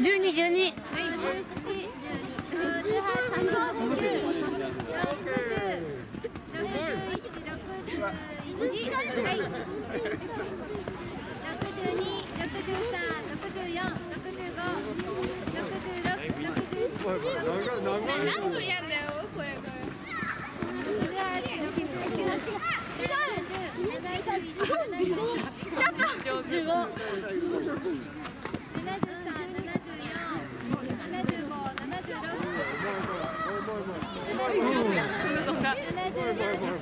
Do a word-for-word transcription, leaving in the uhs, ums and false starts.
じゅうに、じゅうに。 じゅうなな、じゅうはち、じゅうきゅう、ろくじゅう、ろくじゅういち、ろくじゅうに、はい。ろくじゅうに、ろくじゅうさん、ろくじゅうよん、ろくじゅうご、ろくじゅうろく、ろくじゅうなな。何分やんだよ、これ。ろくじゅうはち、ろくじゅうきゅう、ななじゅう、ななじゅういち、ななじゅうに、ななじゅうご、ななじゅうさん、ななじゅうよん、ななじゅうご、ななじゅうろく、ななじゅうはち、